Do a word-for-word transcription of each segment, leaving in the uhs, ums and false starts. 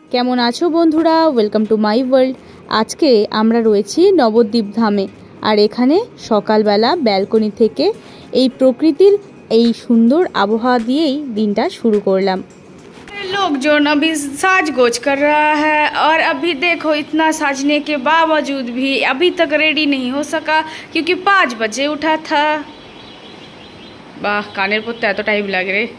কেমন আছো বন্ধুরা? Welcome to my world. আজকে আমরা রয়েছি নবদ্বীপ ধামে, আর এখানে সকালবেলা ব্যালকনি থেকে এই প্রকৃতির এই সুন্দর আবহাওয়া দিয়েই দিনটা শুরু করলাম। लोग अभी साज गोज कर रहा है और अभी देखो इतना साजने के बावजूद भी अभी तक रेडी नहीं हो सका क्योंकि पाँच बजे उठा था। वाह कानेर पड़ते एत टाइम लागे रे।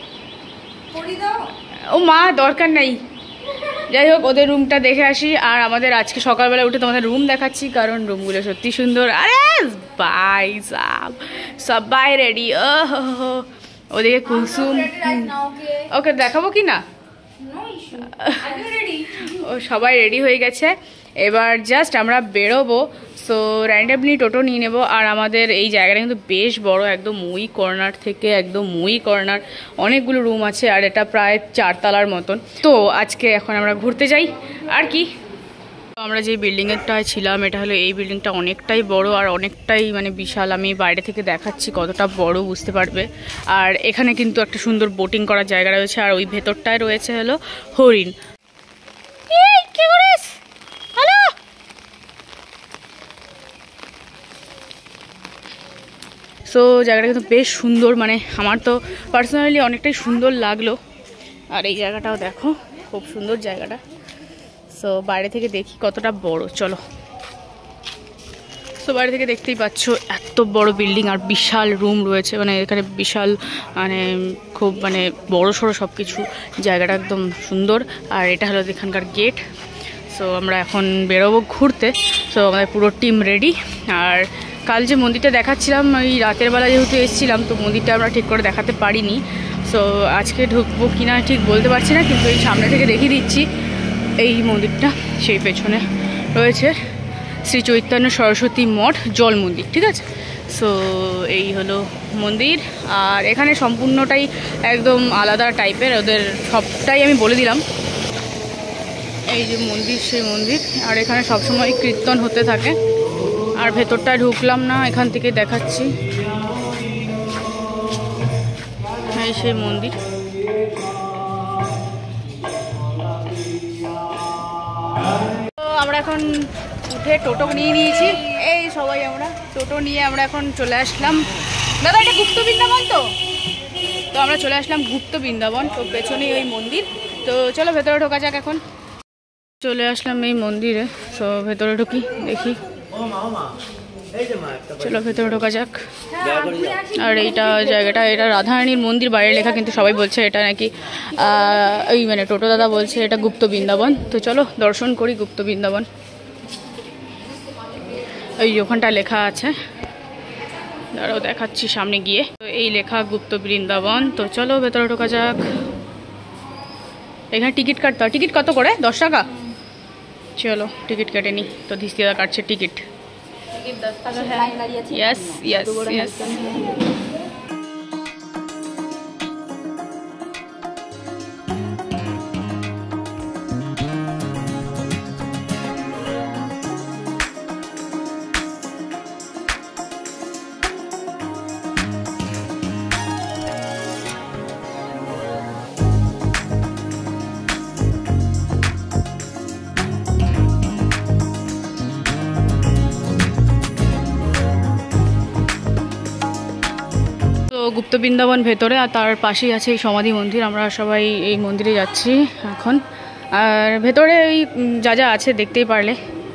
ও মা দরকার নাই, যাই হোক ওদের রুমটা দেখে আসি। আর আমাদের আজকে সকালবেলা উঠে তোমাদের রুম দেখাচ্ছি, কারণ রুমগুলো সত্যি সুন্দর। আরে বাই সাব সবাই রেডি। ও হো ওদিকে কুলসুম, ওকে দেখাবো কি না? ও সবাই রেডি হয়ে গেছে, এবার জাস্ট আমরা বেরোবো। সো র্যান্ডমলি টোটো নিয়ে নেবো। আর আমাদের এই জায়গাটা কিন্তু বেশ বড়, একদম মুই কর্নার থেকে একদম মুই কর্নার অনেকগুলো রুম আছে, আর এটা প্রায় চারতলার মতন। তো আজকে এখন আমরা ঘুরতে যাই আর কি। আমরা যে বিল্ডিংয়েরটায় ছিলাম, এটা হলো এই বিল্ডিংটা অনেকটাই বড় আর অনেকটাই মানে বিশাল। আমি বাইরে থেকে দেখাচ্ছি কতটা বড় বুঝতে পারবে। আর এখানে কিন্তু একটা সুন্দর বোটিং করার জায়গা রয়েছে, আর ওই ভেতরটায় রয়েছে হলো হরিণ। সো জায়গাটা কিন্তু বেশ সুন্দর, মানে আমার তো পার্সোনালি অনেকটাই সুন্দর লাগলো। আর এই জায়গাটাও দেখো, খুব সুন্দর জায়গাটা। সো বাইরে থেকে দেখি কতটা বড়, চলো। সো বাইরে থেকে দেখতেই পাচ্ছ এত বড় বিল্ডিং আর বিশাল রুম রয়েছে, মানে এখানে বিশাল মানে খুব মানে বড় সড়ো সব কিছু। জায়গাটা একদম সুন্দর। আর এটা হলো এখানকার গেট। সো আমরা এখন বেরোবো ঘুরতে। সো আমাদের পুরো টিম রেডি। আর কাল যে মন্দিরটা দেখাচ্ছিলাম, ওই রাতের বেলা যেহেতু এসেছিলাম, তো মন্দিরটা আমরা ঠিক করে দেখাতে পারিনি। সো আজকে ঢুকবো কিনা ঠিক বলতে পারছি না, কিন্তু এই সামনে থেকে দেখিয়ে দিচ্ছি এই মন্দিরটা। সেই পেছনে রয়েছে শ্রী চৈতন্য সরস্বতী মঠ জল মন্দির, ঠিক আছে। সো এই হলো মন্দির। আর এখানে সম্পূর্ণটাই একদম আলাদা টাইপের, ওদের সবটাই আমি বলে দিলাম। এই যে মন্দির, সেই মন্দির। আর এখানে সবসময় কীর্তন হতে থাকে। আর ভেতরটা ঢুকলাম না, এখান থেকে দেখাচ্ছি। এই সেই মন্দির। তো আমরা এখন উঠে টোটো নিয়ে নিয়েছি, এই সবাই আমরা টোটো নিয়ে আমরা এখন চলে আসলাম। দাদা এটা গুপ্ত বৃন্দাবন তো তো আমরা চলে আসলাম গুপ্ত বৃন্দাবন। তো পেছনেই ওই মন্দির। তো চলো ভেতরে ঢোকা যাক। এখন চলে আসলাম এই মন্দিরে। তো ভেতরে ঢুকি, দেখি। চলো ভেতরে ঢোকা যাক। আর এইটা জায়গাটা, এটা রাধারানীর মন্দির বাইরে লেখা, কিন্তু সবাই বলছে এটা নাকি ওই মানে টোটো দাদা বলছে এটা গুপ্ত বৃন্দাবন। তো চলো দর্শন করি গুপ্ত বৃন্দাবন। ওই ওখানটা লেখা আছে, দাঁড়াও দেখাচ্ছি সামনে গিয়ে। তো এই লেখা গুপ্ত বৃন্দাবন। তো চলো ভেতরে ঢোকা যাক। এখানে টিকিট কাটতে হয়। টিকিট কত করে? দশ টাকা। চলো টিকিট কেটে নিই। তো ধিস্তিদা কাটছে ticket. Yes yes yes. Gupta Vrindavan ভেতরে, আর তার পাশেই আছে এই সমাধি মন্দির। আমরা সবাই এই মন্দিরে যাচ্ছি এখন। আর ভেতরে এই যা যা আছে দেখতেই পারলে।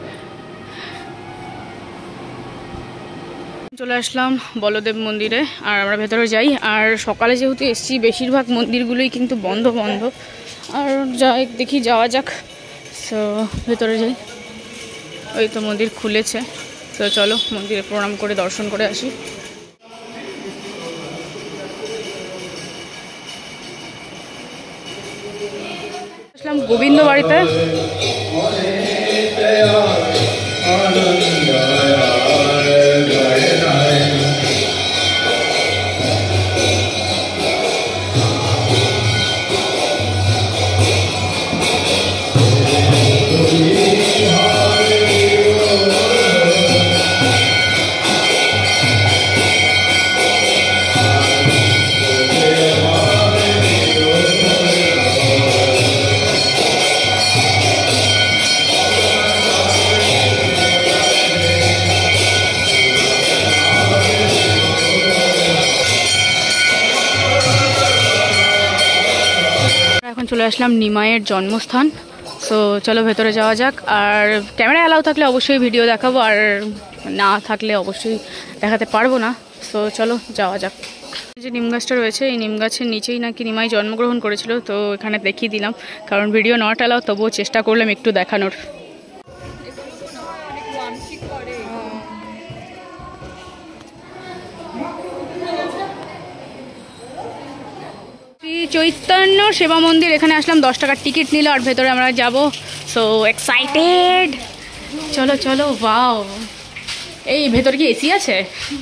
চলে আসলাম বলদেব মন্দিরে, আর আমরা ভেতরে যাই। আর সকালে যেহেতু এসছি, বেশিরভাগ মন্দিরগুলোই কিন্তু বন্ধ বন্ধ। আর যাই দেখি, যাওয়া যাক। সো ভেতরে যাই। ওই তো মন্দির খুলেছে। তো চলো মন্দিরে প্রণাম করে দর্শন করে আসি। গোবিন্দ বাড়িতে। আসলাম নিমাইয়ের জন্মস্থান। সো চলো ভেতরে যাওয়া যাক। আর ক্যামেরা অ্যালাউ থাকলে অবশ্যই ভিডিও দেখাবো, আর না থাকলে অবশ্যই দেখাতে পারবো না। সো চলো যাওয়া যাক। যে নিম গাছটা রয়েছে, এই নিম গাছের নিচেই নাকি নিমাই জন্মগ্রহণ করেছিল, তো এখানে দেখিয়ে দিলাম। কারণ ভিডিও নট অ্যালাউ, তবুও চেষ্টা করলাম একটু দেখানোর। শ্রী চৈতন্য সেবা মন্দির, এখানে আসলাম, দশ টাকার টিকিট নিল আর ভেতরে আমরা যাব। সো এক্সাইটেড, চলো চলো। ওয়াও, এই ভেতরে কি এসি আছে?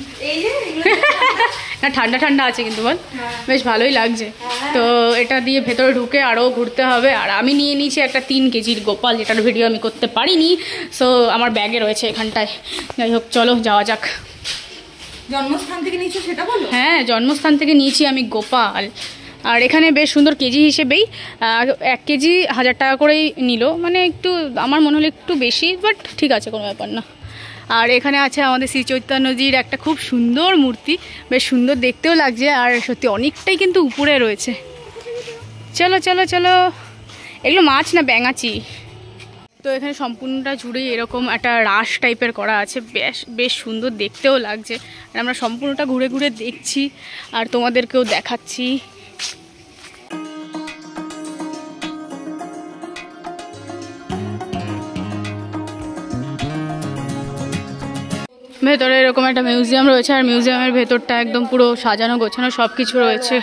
না ঠান্ডা ঠান্ডা আছে কিন্তু, বল বেশ ভালোই লাগছে। তো এটা দিয়ে ভেতরে ঢুকে আরও ঘুরতে হবে। আর আমি নিয়ে নিয়েছি একটা তিন কেজির গোপাল, যেটার ভিডিও আমি করতে পারিনি। সো আমার ব্যাগে রয়েছে এখানটায়। যাই হোক চলো যাওয়া যাক। জন্মস্থান থেকে নিয়েছো সেটা বলো? হ্যাঁ, জন্মস্থান থেকে নিয়েছি আমি গোপাল। আর এখানে বেশ সুন্দর কেজি হিসেবেই, এক কেজি হাজার টাকা করেই নিল, মানে একটু আমার মনে হলো একটু বেশি, বাট ঠিক আছে, কোনো ব্যাপার না। আর এখানে আছে আমাদের শ্রী চৈতন্যজির একটা খুব সুন্দর মূর্তি, বেশ সুন্দর দেখতেও লাগছে, আর সত্যি অনেকটাই কিন্তু উপরে রয়েছে। চলো চলো চলো। এগুলো মাছ না ব্যাঙাচি। তো এখানে সম্পূর্ণটা জুড়েই এরকম একটা রাস টাইপের করা আছে, বেশ বেশ সুন্দর দেখতেও লাগছে। আর আমরা সম্পূর্ণটা ঘুরে ঘুরে দেখছি আর তোমাদেরকেও দেখাচ্ছি। ভেতরে এরকম একটা মিউজিয়াম রয়েছে, আর মিউজিয়ামের ভেতরটা একদম পুরো সাজানো গোছানো সব কিছু রয়েছে।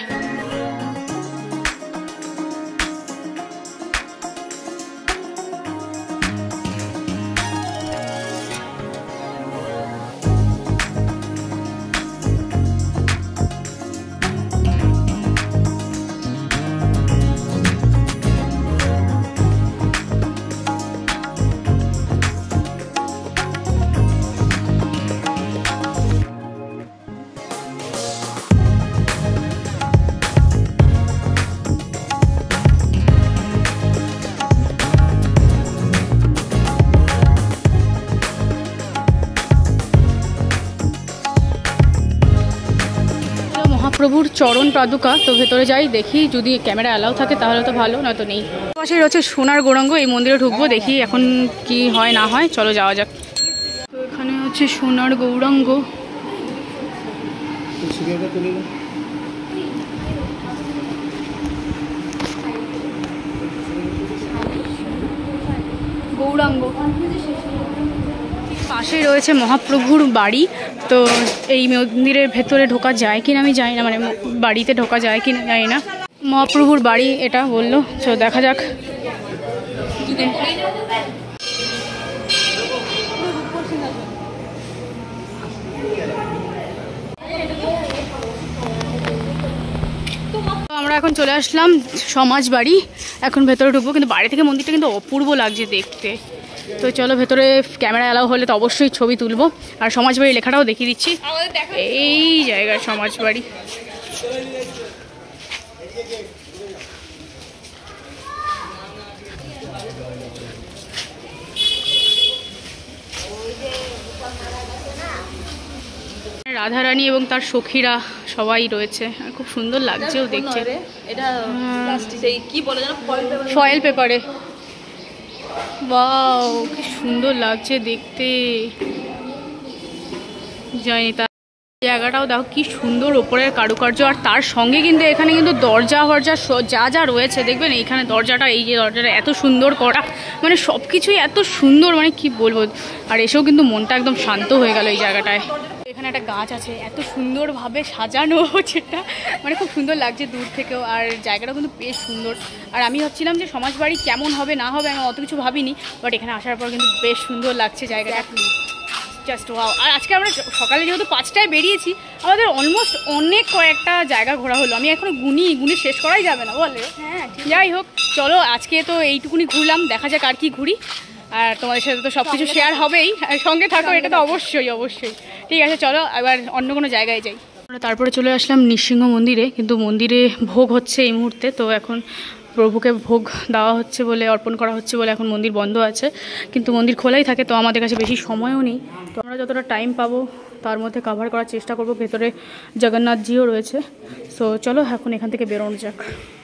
মহাপ্রভুর চরণ পাদুকা। তো ভেতরে যাই, দেখি যদি ক্যামেরা অ্যালাউ থাকে তাহলে তো ভালো, নয়তো নেই। পাশে রয়েছে সোনার গৌরাঙ্গ, এই মন্দিরে ঢুকবো, দেখি এখন কি হয় না হয়। চলো যাওয়া যাক। তো এখানে হচ্ছে সোনার গৌরাঙ্গ। গৌরাঙ্গ পাশেই রয়েছে মহাপ্রভুর বাড়ি। তো এই মন্দিরের ভেতরে ঢোকা যায় কিনা আমি জানি না, মানে বাড়িতে ঢোকা যায় কিনা জানি না। মহাপ্রভুর বাড়ি এটা বললো, তো দেখা যাক। আমরা এখন চলে আসলাম সমাজ বাড়ি, এখন ভেতরে ঢুকবো। কিন্তু বাইরে থেকে মন্দিরটা কিন্তু অপূর্ব লাগছে দেখতে। তো চলো ভেতরে, ক্যামেরা অ্যালাউ হলে তো অবশ্যই ছবি তুলবো। আর সমাজবাড়ি লেখাটাও দেখিয়ে দিচ্ছি, এই জায়গায় সমাজবাড়ি। রাধারানী এবং তার সখীরা সবাই রয়েছে, খুব সুন্দর লাগছেও দেখছে। ফয়েল পেপারে, ওয়াও কি সুন্দর লাগছে দেখতে। জানি তার জায়গাটাও দেখো কি সুন্দর, ওপরের কারুকার্য। আর তার সঙ্গে কিন্তু এখানে কিন্তু দরজা ফরজা যা যা রয়েছে দেখবেন, এইখানে দরজাটা, এই যে দরজাটা এত সুন্দর করা, মানে সব কিছুই এত সুন্দর, মানে কি বলবো। আর এসেও কিন্তু মনটা একদম শান্ত হয়ে গেল এই জায়গাটায়। এখানে একটা গাছ আছে এত সুন্দরভাবে সাজানো, যেটা মানে খুব সুন্দর লাগছে দূর থেকেও। আর জায়গাটা কিন্তু বেশ সুন্দর। আর আমি ভাবছিলাম যে সমাজবাড়ি কেমন হবে না হবে, আমি অত কিছু ভাবিনি, বাট এখানে আসার পর কিন্তু বেশ সুন্দর লাগছে জায়গাটা, জাস্ট ওয়াও। আর আজকে আমরা সকালে যেহেতু পাঁচটায় বেরিয়েছি, আমাদের অলমোস্ট অনেক কয়েকটা জায়গা ঘোরা হলো। আমি এখনো গুনি গুনি শেষ করাই যাবে না, বলে। হ্যাঁ যাই হোক, চলো আজকে তো এইটুকুনি ঘুরলাম, দেখা যাক আর কি ঘুরি। আর তোমাদের সাথে তো সব কিছু শেয়ার হবেই, সঙ্গে থাকো, এটা তো অবশ্যই অবশ্যই। ঠিক আছে, চলো এবার অন্য কোনো জায়গায় যাই। আমরা তারপরে চলে আসলাম নৃসিংহ মন্দিরে, কিন্তু মন্দিরে ভোগ হচ্ছে এই মুহূর্তে। তো এখন প্রভুকে ভোগ দেওয়া হচ্ছে বলে, অর্পণ করা হচ্ছে বলে এখন মন্দির বন্ধ আছে, কিন্তু মন্দির খোলাই থাকে। তো আমাদের কাছে বেশি সময়ও নেই, তো আমরা যতটা টাইম পাবো তার মধ্যে কভার করার চেষ্টা করব। ভেতরে জগন্নাথজিও রয়েছে। সো চলো এখন এখান থেকে বেরোনো যাক।